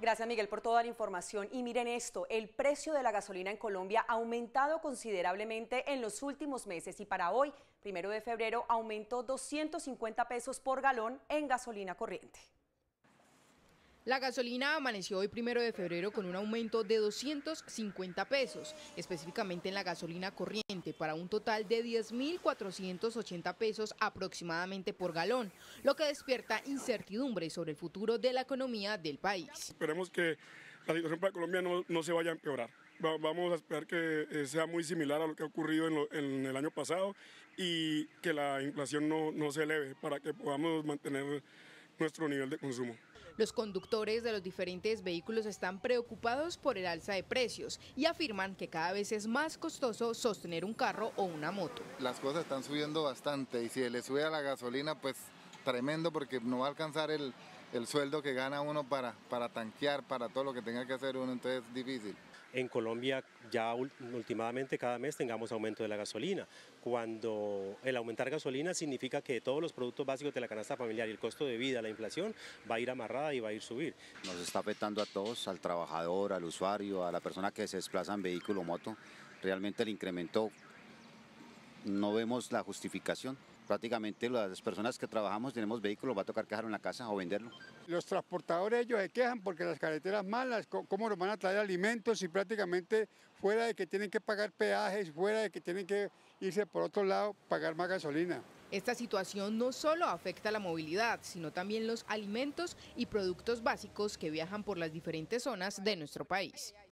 Gracias, Miguel, por toda la información. Y miren esto, el precio de la gasolina en Colombia ha aumentado considerablemente en los últimos meses y para hoy, 1 de febrero, aumentó 250 pesos por galón en gasolina corriente. La gasolina amaneció hoy 1 de febrero con un aumento de 250 pesos, específicamente en la gasolina corriente, para un total de 10.480 pesos aproximadamente por galón, lo que despierta incertidumbre sobre el futuro de la economía del país. Esperemos que la situación para Colombia no se vaya a empeorar. Vamos a esperar que sea muy similar a lo que ha ocurrido en el año pasado y que la inflación no se eleve para que podamos mantener nuestro nivel de consumo. Los conductores de los diferentes vehículos están preocupados por el alza de precios y afirman que cada vez es más costoso sostener un carro o una moto. Las cosas están subiendo bastante y si le sube a la gasolina, pues tremendo, porque no va a alcanzar el sueldo que gana uno para tanquear, para todo lo que tenga que hacer uno, entonces es difícil. En Colombia ya últimamente cada mes tengamos aumento de la gasolina. Cuando el aumentar gasolina significa que todos los productos básicos de la canasta familiar y el costo de vida, la inflación, va a ir amarrada y va a ir a subir. Nos está afectando a todos, al trabajador, al usuario, a la persona que se desplaza en vehículo o moto. Realmente el incremento no vemos la justificación. Prácticamente las personas que trabajamos tenemos vehículos, va a tocar dejarlo en la casa o venderlo. Los transportadores ellos se quejan porque las carreteras malas, ¿cómo nos van a traer alimentos y prácticamente fuera de que tienen que pagar peajes, fuera de que tienen que irse por otro lado, pagar más gasolina? Esta situación no solo afecta la movilidad, sino también los alimentos y productos básicos que viajan por las diferentes zonas de nuestro país.